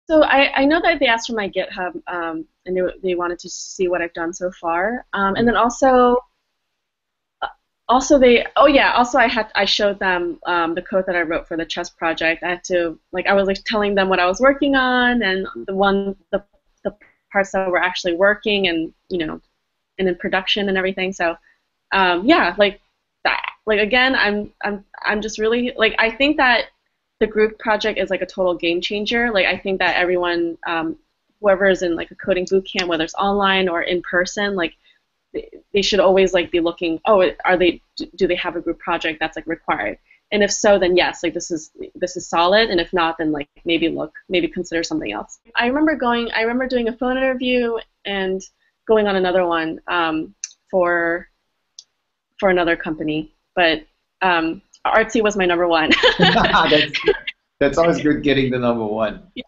So I know that they asked for my GitHub, and they wanted to see what I've done so far. And then also they oh yeah also I showed them the code that I wrote for the chess project. I had to like I was like telling them what I was working on and the parts that were actually working and and in production and everything. So yeah, like that. Like again, I'm just really like I think that the group project is like a total game changer. Like I think that everyone, whoever is in like a coding boot camp, whether it's online or in person, like they should always like be looking. Oh, are they? Do they have a group project that's like required? And if so, then yes, like this is solid. And if not, then like maybe consider something else. I remember doing a phone interview and going on another one for another company, but Artsy was my number one. that's that's always good getting the number one.